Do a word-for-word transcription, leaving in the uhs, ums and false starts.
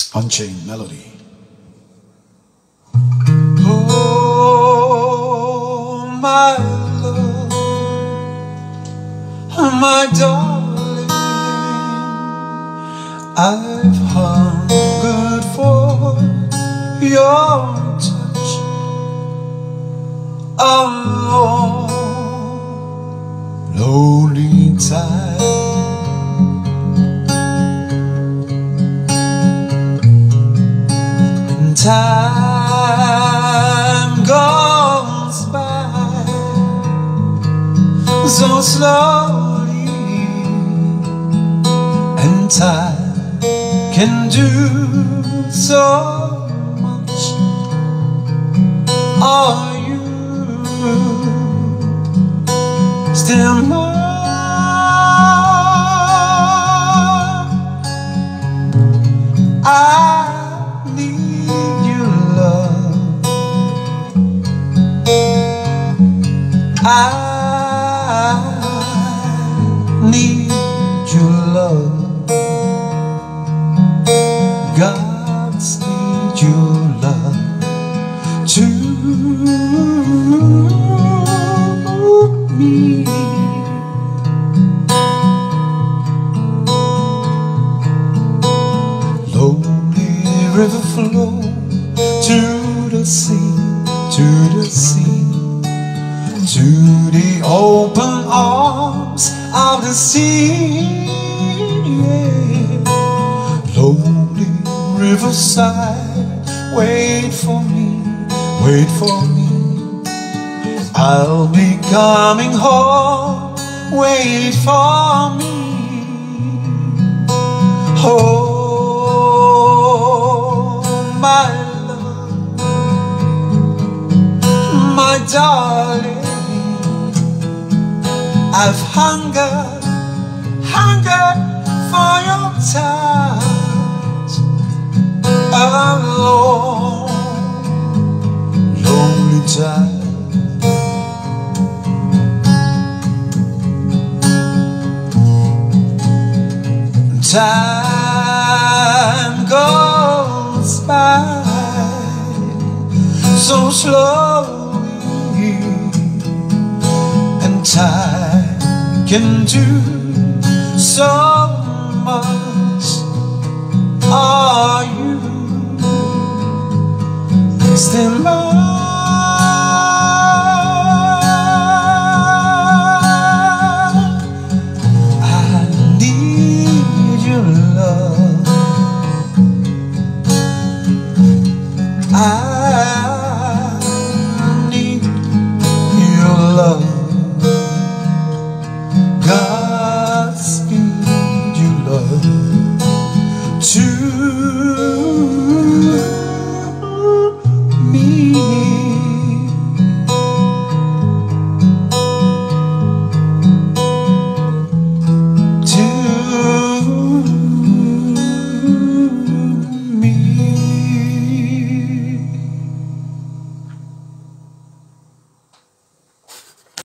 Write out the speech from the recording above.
Unchained Melody. Oh, my love, my darling, I've hungered for your touch a long, lonely time. Time goes by so slowly, and time can do so much. Are you still mine? I I need your love. Gods need your love to me. Lonely river flow to the sea, to the sea, to the open arms of the sea. Yeah. Lonely riverside, wait for me, wait for me. I'll be coming home, wait for me. Oh, my love, my darling, I've hungered, hungered for your touch a long, lonely time. Time goes by so slowly, and time can do so much. Are you still mine?